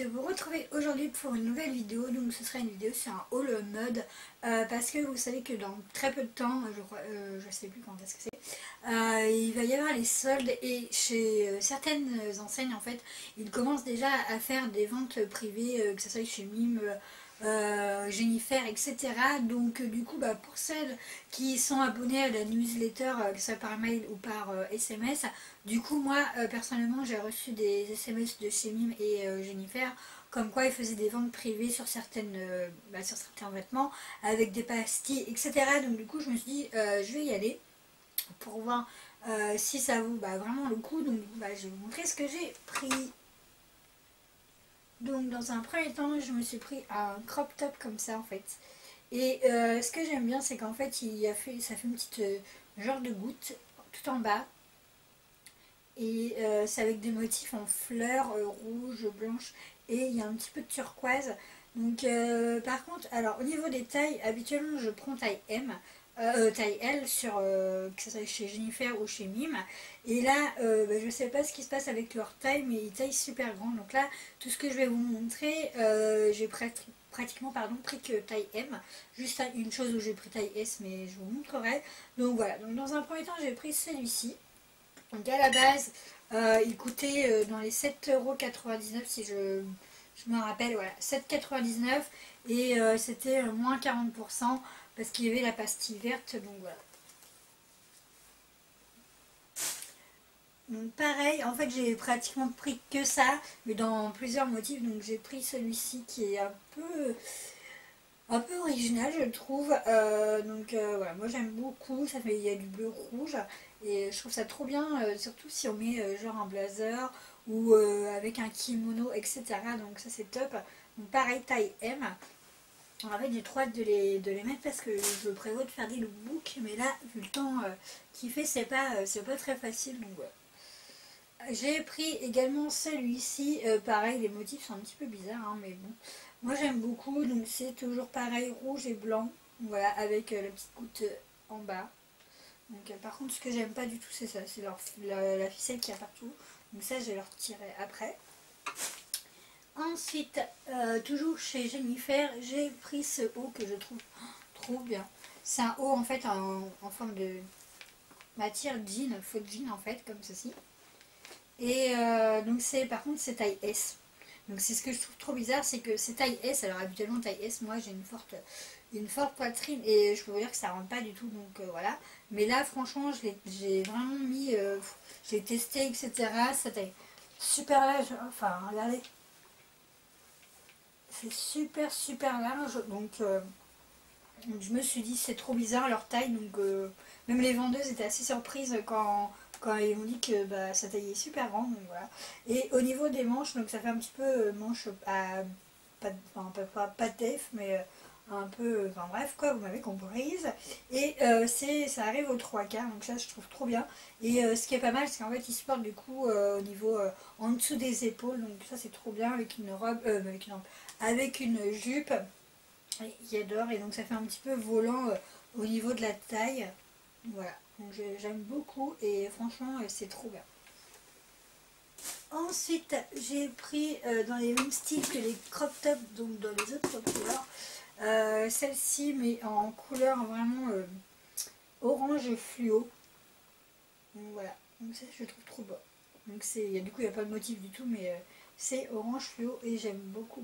de vous retrouver aujourd'hui pour une nouvelle vidéo. Donc ce sera une vidéo sur un haul mode parce que vous savez que dans très peu de temps, je crois, je sais plus quand est-ce que c'est, il va y avoir les soldes et chez certaines enseignes en fait, ils commencent déjà à faire des ventes privées, que ce soit chez Mime, Jennifer, etc. Donc du coup pour celles qui sont abonnées à la newsletter, que ce soit par mail ou par SMS, du coup moi personnellement j'ai reçu des SMS de chez Mime et Jennifer comme quoi ils faisaient des ventes privées sur sur certains vêtements avec des pastilles, etc. Donc du coup je me suis dit je vais y aller pour voir si ça vaut vraiment le coup. Donc je vais vous montrer ce que j'ai pris. Donc dans un premier temps je me suis pris un crop top comme ça en fait. Et ce que j'aime bien c'est qu'en fait ça fait une petite genre de goutte tout en bas. Et c'est avec des motifs en fleurs rouge, blanche et il y a un petit peu de turquoise. Donc par contre, alors au niveau des tailles, habituellement je prends taille M, taille L sur que ce soit chez Jennifer ou chez Mime. Et là, je sais pas ce qui se passe avec leur taille, mais ils taillent super grand. Donc là, tout ce que je vais vous montrer, j'ai pratiquement pris que taille M. Juste une chose où j'ai pris taille S, mais je vous montrerai. Donc voilà, donc dans un premier temps j'ai pris celui-ci. Donc à la base, il coûtait dans les 7,99 € si je me rappelle, voilà, 7,99 € et c'était moins 40% parce qu'il y avait la pastille verte, donc voilà. Donc pareil, en fait j'ai pratiquement pris que ça, mais dans plusieurs motifs, donc j'ai pris celui-ci qui est un peu original je trouve. Voilà, moi j'aime beaucoup, il y a du bleu rouge et je trouve ça trop bien, surtout si on met genre un blazer ou avec un kimono, etc. Donc ça c'est top. Donc pareil, taille M. En fait j'ai trop hâte de les mettre parce que je prévois de faire des lookbooks, mais là vu le temps qu'il fait c'est pas très facile, donc voilà. J'ai pris également celui-ci, pareil les motifs sont un petit peu bizarres hein, mais bon, moi j'aime beaucoup. Donc c'est toujours pareil, rouge et blanc, voilà, avec la petite goutte en bas. Donc par contre ce que j'aime pas du tout c'est ça, c'est la ficelle qui a partout, donc ça je vais le retirer après. Ensuite toujours chez Jennifer, j'ai pris ce haut que je trouve trop bien. C'est un haut en fait en forme de matière jean, faux jean en fait, comme ceci. Et donc par contre c'est taille S. Donc c'est ce que je trouve trop bizarre, c'est que c'est taille S. Alors habituellement taille S, moi j'ai une forte poitrine et je peux vous dire que ça rentre pas du tout, donc voilà. Mais là franchement j'ai vraiment mis, j'ai testé, etc. Ça taille super large, enfin regardez, c'est super large, donc je me suis dit c'est trop bizarre leur taille, donc même les vendeuses étaient assez surprises quand ils m'ont dit que ça taillait super grand, donc voilà. Et au niveau des manches, donc ça fait un petit peu manche à pas de def, mais un peu, enfin bref quoi, vous m'avez comprise. Et ça arrive aux 3/4, donc ça je trouve trop bien. Et ce qui est pas mal, c'est qu'en fait il se porte du coup au niveau en dessous des épaules, donc ça c'est trop bien avec une robe, avec une jupe qui adore, et donc ça fait un petit peu volant au niveau de la taille, voilà. Donc j'aime beaucoup et franchement c'est trop bien. Ensuite j'ai pris dans les mêmes styles que les crop tops, donc dans les autres couleurs, celle-ci mais en couleur vraiment orange fluo, donc voilà, donc ça je trouve trop beau. Donc du coup il n'y a pas de motif du tout, mais c'est orange fluo et j'aime beaucoup.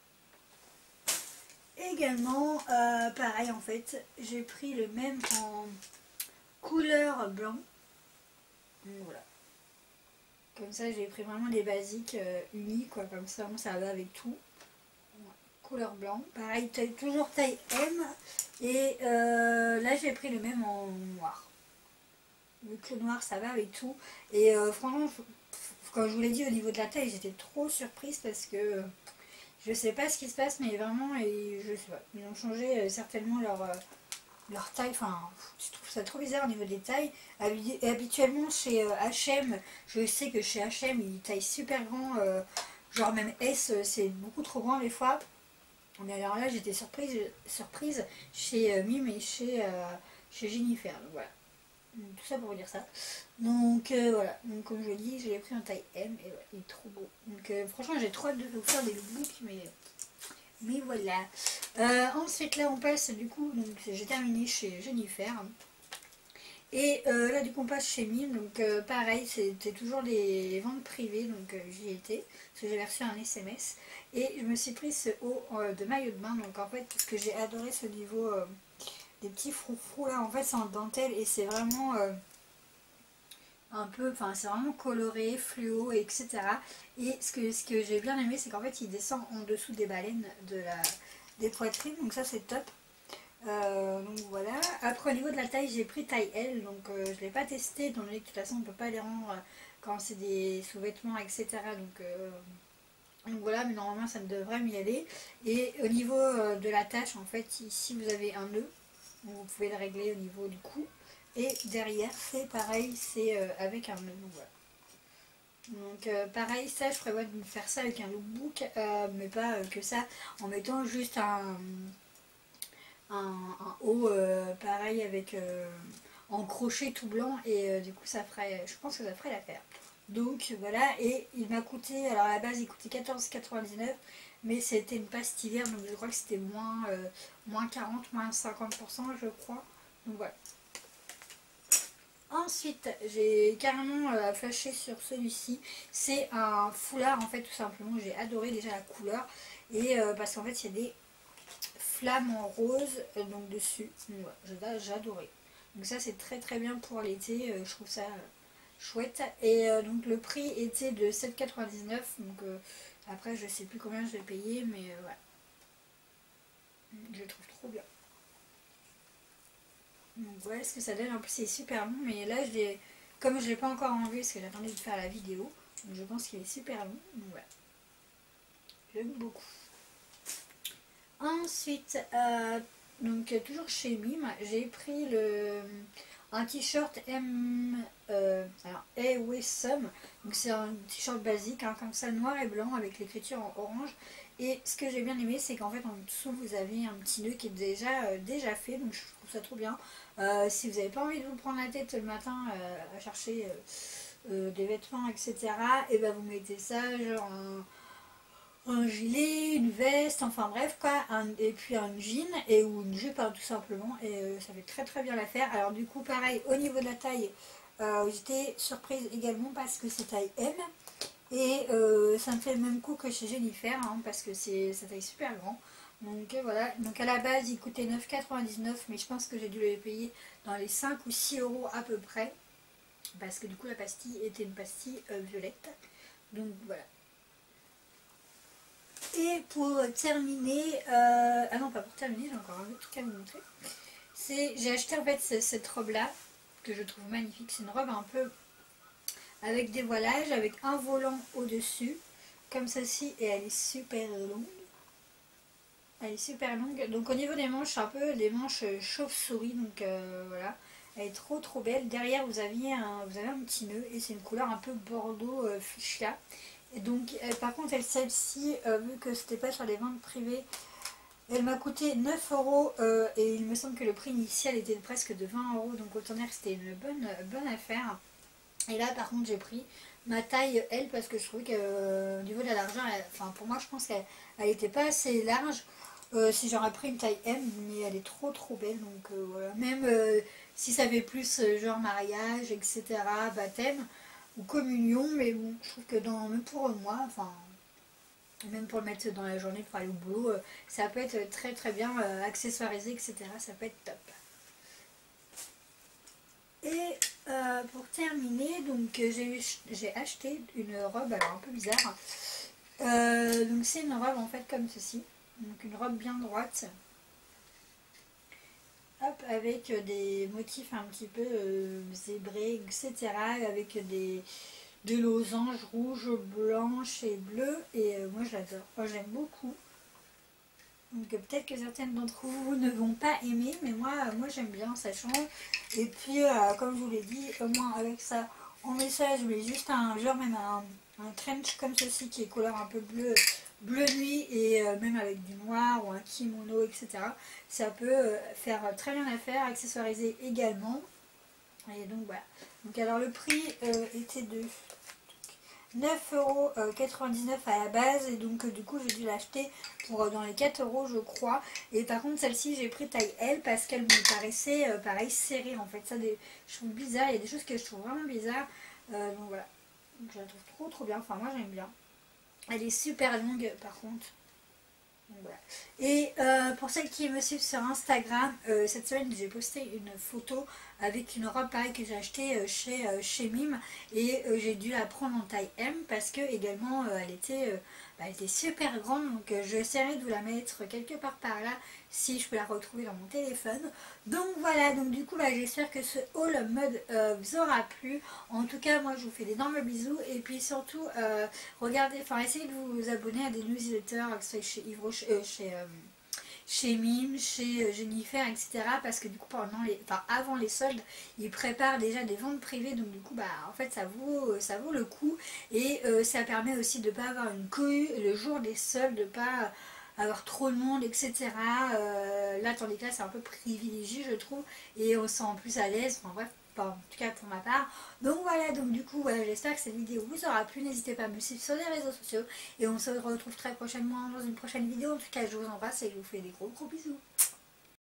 Également, pareil en fait, j'ai pris le même en couleur blanc. Donc voilà. Comme ça, j'ai pris vraiment les basiques unis, quoi. Comme ça, ça va avec tout. Voilà. Couleur blanc. Pareil, toujours taille M. Et là, j'ai pris le même en noir. Vu que le noir, ça va avec tout. Et franchement, quand je vous l'ai dit au niveau de la taille, j'étais trop surprise parce que je sais pas ce qui se passe, mais vraiment, je sais pas, ils ont changé certainement leur taille. Enfin, je trouve ça trop bizarre au niveau des tailles. Habituellement chez H&M, je sais que chez H&M ils taillent super grand, genre même S c'est beaucoup trop grand des fois. Mais alors là j'étais surprise chez Mime et chez Jennifer, donc voilà. tout ça pour vous dire ça. Donc voilà, donc comme je dis, je l'ai pris en taille M et ouais, il est trop beau. Donc franchement j'ai trop hâte de vous faire des lookbooks, mais voilà. Ensuite là on passe du coup, donc j'ai terminé chez Jennifer. Et là du coup on passe chez Mime, donc pareil c'était toujours les ventes privées, donc j'y étais, parce que j'avais reçu un SMS. Et je me suis pris ce haut de maillot de bain, donc en fait parce que j'ai adoré ce niveau des petits froufrous là, en fait c'est en dentelle et c'est vraiment un peu, enfin c'est vraiment coloré, fluo, etc. Et ce que j'ai bien aimé c'est qu'en fait il descend en dessous des baleines des poitrines, donc ça c'est top. Donc voilà. Après au niveau de la taille j'ai pris taille L, donc je ne l'ai pas testé étant donné que de toute façon on ne peut pas les rendre quand c'est des sous-vêtements, etc. Donc voilà, mais normalement ça devrait m'y aller. Et au niveau de la tache, en fait ici vous avez un nœud, donc vous pouvez le régler au niveau du cou. Et derrière c'est pareil, c'est avec un nœud. Donc voilà. Donc pareil, ça je prévois de me faire ça avec un lookbook, mais pas que ça, en mettant juste un haut pareil avec en crochet tout blanc et du coup ça ferait, je pense que ça ferait l'affaire. Donc voilà, et il m'a coûté, alors à la base il coûtait 14,99 mais c'était une pastillaire, donc je crois que c'était moins 40, moins 50% je crois. Donc voilà. Ensuite, j'ai carrément flashé sur celui-ci. C'est un foulard en fait tout simplement. J'ai adoré déjà la couleur. Et parce qu'en fait il y a des flammes en rose donc dessus. Donc voilà, j'ai adoré. Donc ça c'est très très bien pour l'été. Je trouve ça chouette. Et donc le prix était de 7,99. Donc après je sais plus combien je vais payer. Mais voilà. Je le trouve trop bien. Donc voilà ce que ça donne. En plus c'est super long, mais là comme je ne l'ai pas encore enlevé parce que j'attendais de faire la vidéo, donc je pense qu'il est super long. Donc voilà, j'aime beaucoup. Ensuite, donc toujours chez Mime, j'ai pris un t-shirt alors Awesome. Donc c'est un t-shirt basique, hein, comme ça, noir et blanc avec l'écriture en orange. Et ce que j'ai bien aimé, c'est qu'en fait en dessous vous avez un petit nœud qui est déjà fait, donc je trouve ça trop bien. Si vous n'avez pas envie de vous prendre la tête le matin à chercher des vêtements, etc., et ben vous mettez ça genre un gilet, une veste, enfin bref quoi, et puis un jean ou une jupe hein, tout simplement, et ça fait très très bien l'affaire. Alors du coup pareil au niveau de la taille, j'étais surprise également parce que c'est taille M et ça me fait le même coup que chez Jennifer hein, parce que ça taille super grand. Donc voilà, donc à la base il coûtait 9,99 mais je pense que j'ai dû le payer dans les 5 ou 6 euros à peu près parce que du coup la pastille était une pastille violette. Donc voilà. Et pour terminer, ah non pas pour terminer, j'ai encore un autre truc à vous montrer. J'ai acheté en fait cette robe là, que je trouve magnifique. C'est une robe un peu avec des voilages, avec un volant au dessus, comme ceci, et elle est super longue. Elle est super longue. Donc au niveau des manches, c'est un peu des manches chauve-souris, donc voilà. Elle est trop trop belle. Derrière vous avez un petit nœud et c'est une couleur un peu bordeaux fuchsia. Et donc par contre celle-ci, vu que c'était pas sur les ventes privées, elle m'a coûté 9 euros et il me semble que le prix initial était presque de 20 euros. Donc autant dire que c'était une bonne affaire. Et là par contre j'ai pris ma taille L parce que je trouvais que au niveau de la largeur, enfin pour moi je pense qu'elle n'était pas assez large. Si j'aurais pris une taille M, mais elle est trop trop belle. Donc voilà, même si ça fait plus genre mariage, etc., baptême ou communion, mais bon, je trouve que même pour moi, enfin même pour le mettre dans la journée pour aller au boulot, ça peut être très très bien accessoirisé, etc. Ça peut être top. Et pour terminer, donc j'ai acheté une robe, alors un peu bizarre. Donc c'est une robe en fait comme ceci, donc une robe bien droite. Hop, avec des motifs un petit peu zébrés, etc. Avec des losanges rouges, blanches et bleues. Et moi j'adore, moi j'aime beaucoup. Donc peut-être que certaines d'entre vous ne vont pas aimer, mais moi j'aime bien, ça change. Et puis comme je vous l'ai dit, au moins avec ça, en message, je voulais juste même un trench comme ceci qui est couleur un peu bleu nuit et même avec du noir ou un kimono, etc. Ça peut faire très bien l'affaire, accessoiriser également. Et donc voilà. Donc alors le prix était de 9,99 € à la base, et donc du coup j'ai dû l'acheter pour dans les 4 € je crois. Et par contre celle-ci j'ai pris taille L parce qu'elle me paraissait pareil serrée en fait. Ça je trouve bizarre, il y a des choses que je trouve vraiment bizarres. Donc voilà, donc, je la trouve trop bien, enfin moi j'aime bien. Elle est super longue par contre. Donc, voilà. Et pour celles qui me suivent sur Instagram, cette semaine j'ai posté une photo avec une robe pareille que j'ai achetée chez Mime, et j'ai dû la prendre en taille M parce que également elle était super grande, donc j'essaierai de vous la mettre quelque part par là si je peux la retrouver dans mon téléphone. Donc voilà, donc du coup là j'espère que ce haul mode vous aura plu. En tout cas moi je vous fais d'énormes bisous, et puis surtout regardez, enfin essayez de vous abonner à des newsletters, que ce soit chez Yves chez Mime, chez Jennifer, etc. Parce que du coup avant les soldes, ils préparent déjà des ventes privées, donc du coup en fait ça vaut le coup, et ça permet aussi de ne pas avoir une cohue le jour des soldes, de ne pas avoir trop de monde, etc. Là tandis que là c'est un peu privilégié je trouve, et on se sent plus à l'aise, enfin bref. Enfin, en tout cas pour ma part. Donc voilà, donc du coup voilà, j'espère que cette vidéo vous aura plu. N'hésitez pas à me suivre sur les réseaux sociaux, et on se retrouve très prochainement dans une prochaine vidéo. En tout cas je vous embrasse et je vous fais des gros bisous.